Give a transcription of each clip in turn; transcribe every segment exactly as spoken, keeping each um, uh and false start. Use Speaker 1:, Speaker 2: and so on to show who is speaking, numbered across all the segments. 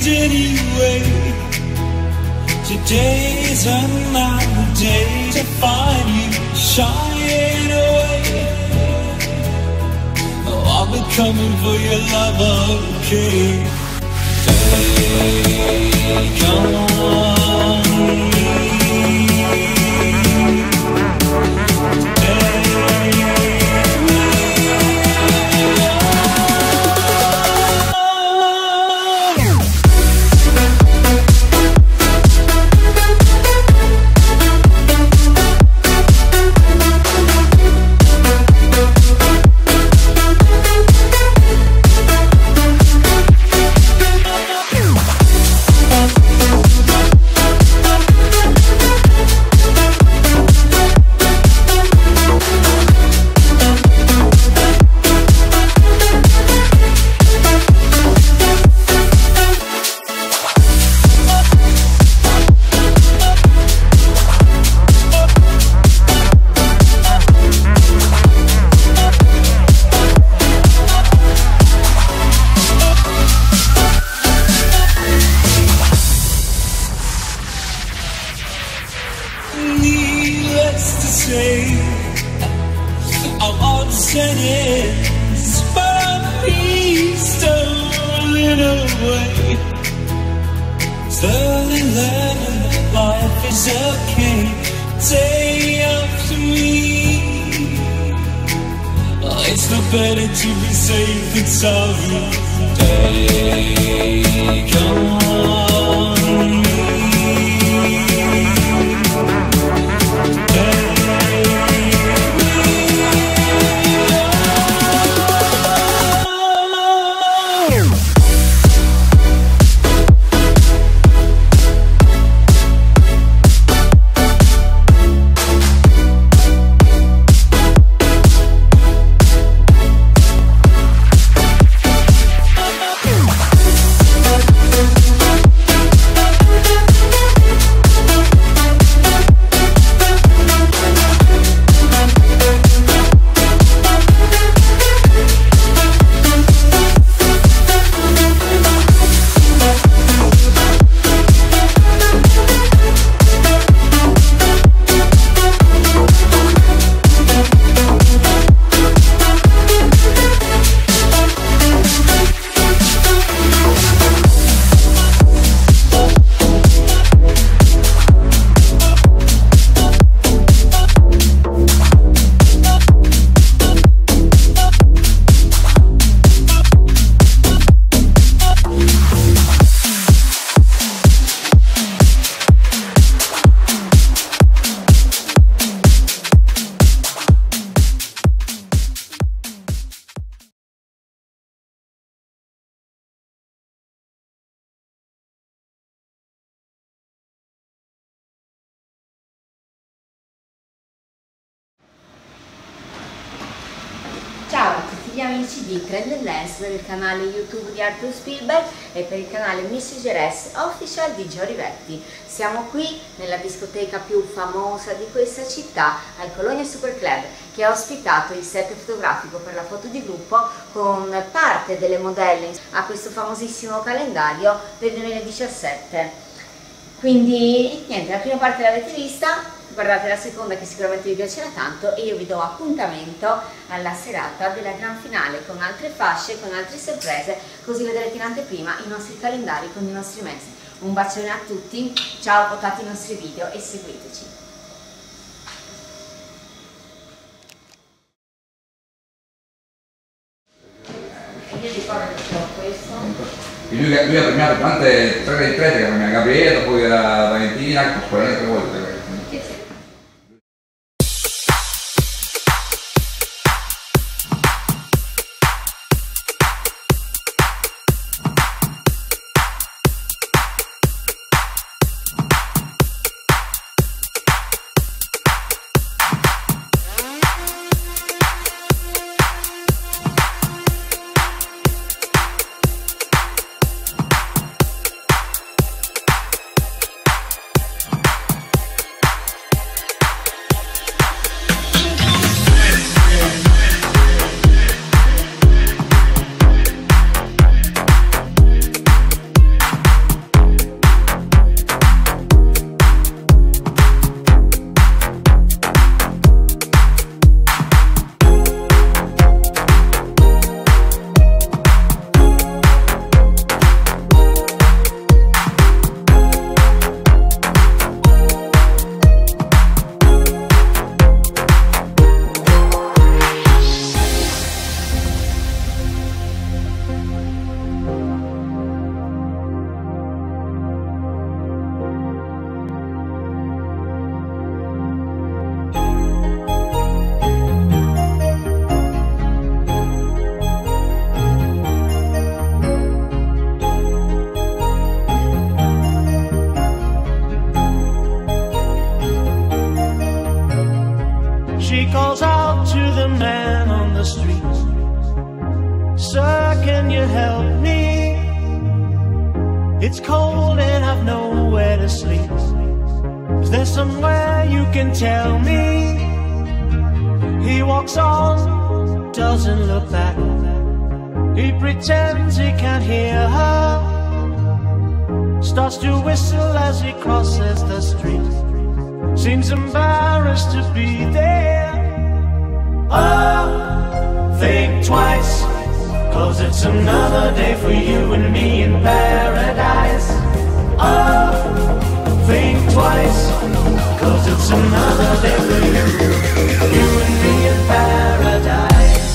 Speaker 1: anyway. Today's another day to find you shying away. Oh, I'll be coming for your love, okay? Take on me. I'm on sentence, but he's stolen away. Stolen letter, life is okay. Day after me, it's no better to be safe than sorry. Take on me.
Speaker 2: Ciao a tutti gli amici di Trend and Lens per il canale YouTube di Arthur Spielberg e per il canale Messageres Official di Gio Rivetti. Siamo qui nella discoteca più famosa di questa città, al Colonia Super Club, che ha ospitato il set fotografico per la foto di gruppo con parte delle modelle a questo famosissimo calendario del duemiladiciassette. Quindi niente, la prima parte l'avete vista. Guardate la seconda che sicuramente vi piacerà tanto e io vi do appuntamento alla serata della gran finale con altre fasce, con altre sorprese, così vedrete in anteprima i nostri calendari con i nostri mesi. Un bacione a tutti, ciao, votate i nostri video e seguiteci. Io ricordo che ho questo.
Speaker 3: Lui, lui ha premiato tante tre di tre che premia Gabriele, poi la Valentina, poi le altre volte.
Speaker 1: It's cold and I've nowhere to sleep. Is there somewhere you can tell me? He walks on, doesn't look back. He pretends he can't hear her. Starts to whistle as he crosses the street. Seems embarrassed to be there. Oh, think twice, 'cause it's another day for you and me in paradise. Oh, think twice, 'cause it's another day for you, you and me in paradise.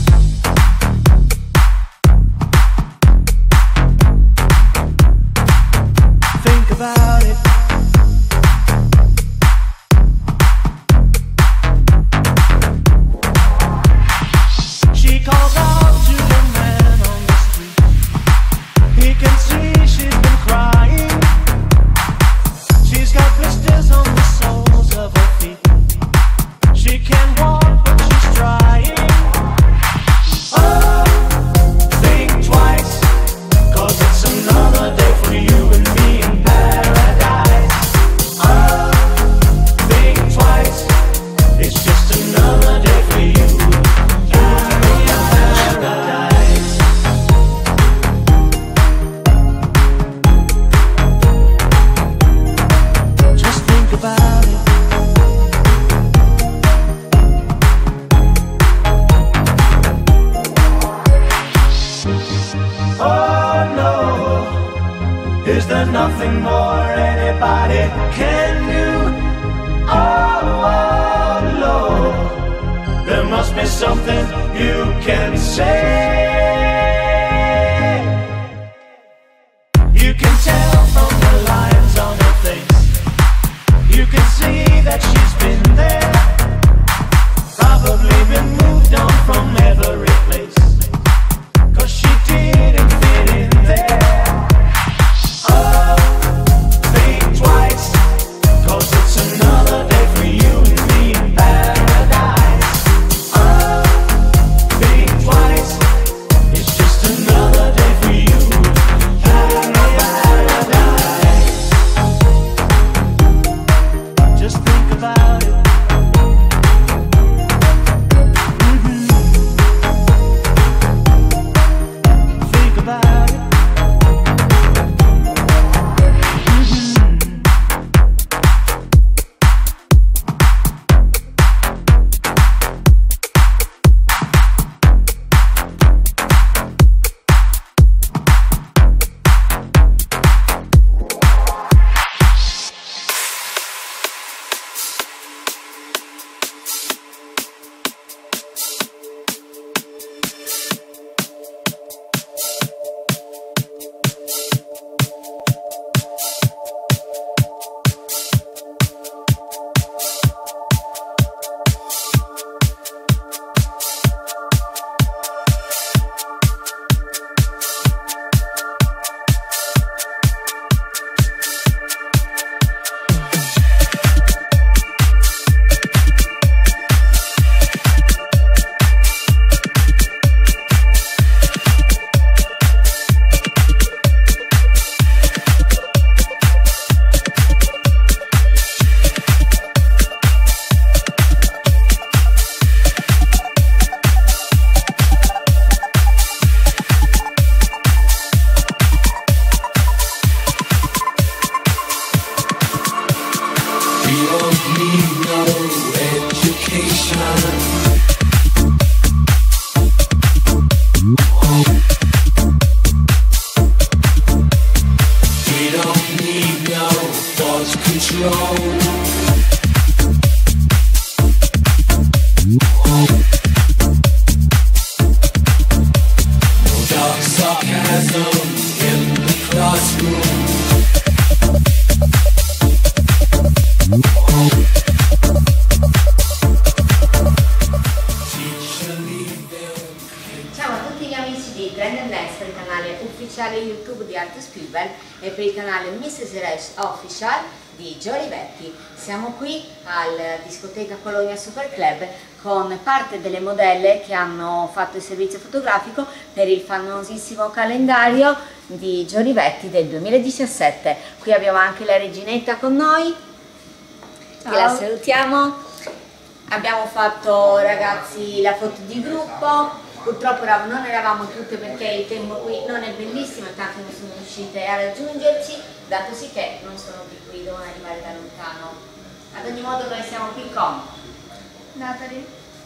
Speaker 1: Think about it. She calls out to the man on the street. He can see she's been crying. She's got blisters on the soles of her feet. She can't walk but she's trying. Oh, think twice, 'cause it's another day for you and me in paradise. Oh, think twice, it's just another day for you and me in paradise. Just think about it. Oh no, is there nothing more anybody can do? Oh, oh Lord, there must be something you can say. You can tell from the lines on her face. You can see that she's been there. Probably been moved on from every place, 'cause she didn't fit in there. Oh, think twice, 'cause it's another day for you and me in paradise. Oh, think twice, it's just another day for you and me in paradise. Just think about it. Mhm. Think about it.
Speaker 2: per il canale ufficiale YouTube di Art Spielberg e per il canale missus Race Official di Gio Olivetti. Siamo qui al Discoteca Colonia Super Club con parte delle modelle che hanno fatto il servizio fotografico per il famosissimo calendario di Gio Rivetti del duemiladiciassette. Qui abbiamo anche la reginetta con noi,
Speaker 4: ciao.
Speaker 2: che la salutiamo. Abbiamo fatto, ragazzi, la foto di gruppo. Purtroppo non eravamo tutte perché il tempo qui non è bellissimo e tanti non sono riuscite a raggiungerci, dato sì che non sono più qui, devono arrivare da lontano. Ad ogni modo noi siamo qui con
Speaker 4: Natalie,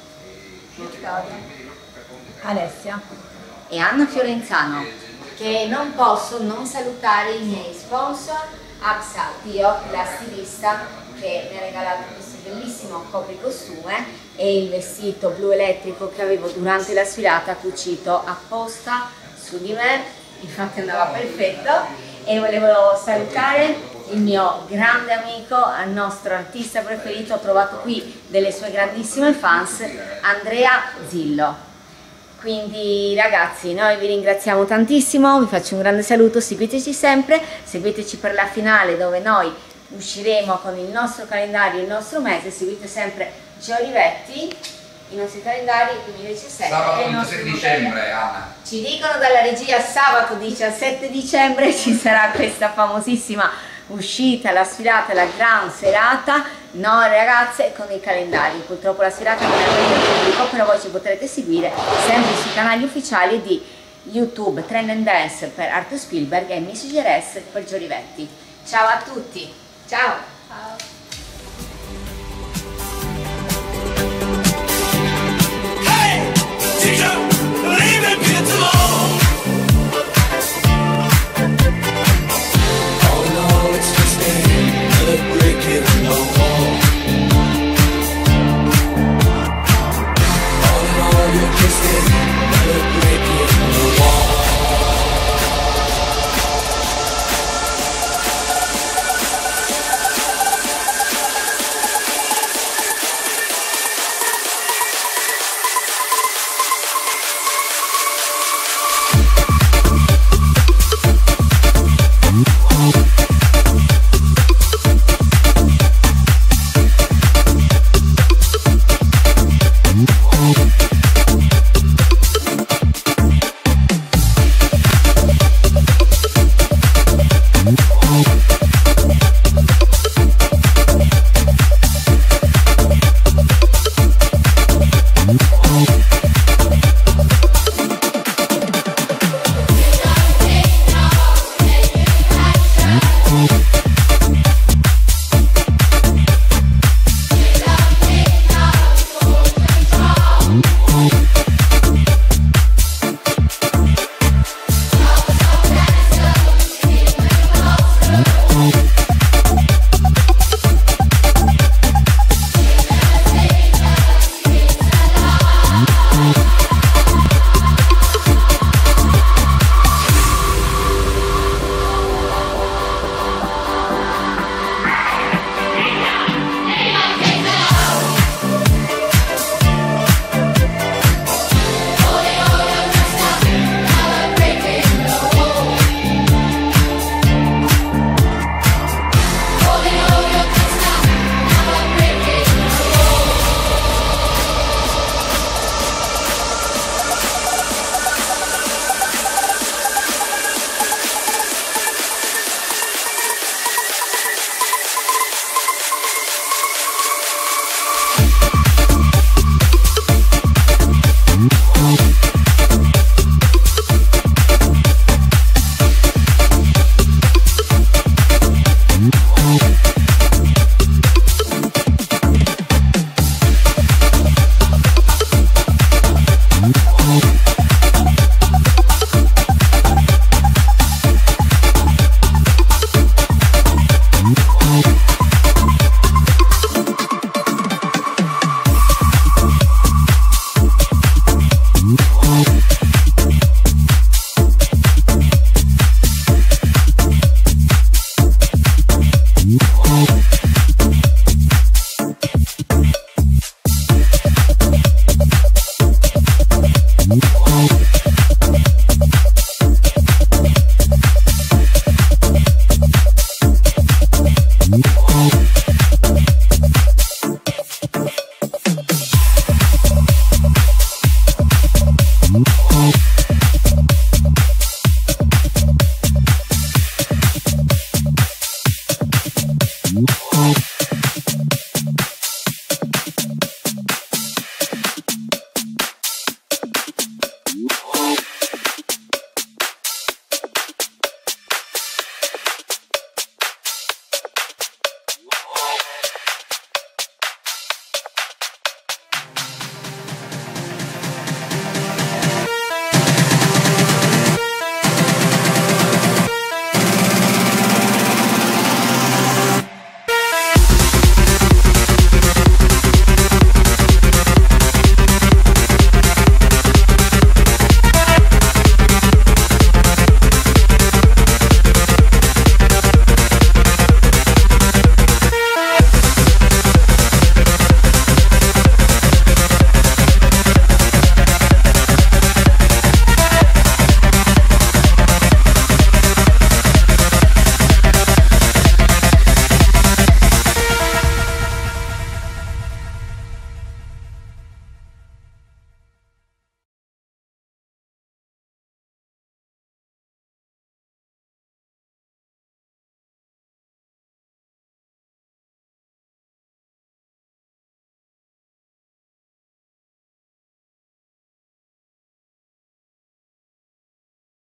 Speaker 4: Alessia
Speaker 2: e Anna Fiorenzano, che non posso non salutare i miei sponsor, Absa Dio, la stilista, che mi ha regalato questo bellissimo copricostume e il vestito blu elettrico che avevo durante la sfilata cucito apposta su di me, infatti andava perfetto. E volevo salutare il mio grande amico, il nostro artista preferito, ho trovato qui delle sue grandissime fans, Andrea Zillo. Quindi ragazzi, noi vi ringraziamo tantissimo, vi faccio un grande saluto, seguiteci sempre, seguiteci per la finale dove noi usciremo con il nostro calendario, il nostro mese, seguite sempre Gio Rivetti, i nostri calendari duemiladiciassette.
Speaker 3: Sabato
Speaker 2: e il nostro
Speaker 3: ventisette dicembre, Anna.
Speaker 2: Ci dicono dalla regia sabato diciassette dicembre ci sarà questa famosissima uscita, la sfilata, la gran serata. No ragazze, con i calendari, purtroppo la sfilata non è aperta al pubblico, però voi ci potrete seguire sempre sui canali ufficiali di YouTube, Trend and Dance per Arthur Spielberg e Miss Geres per Gio Rivetti. Ciao a tutti, ciao!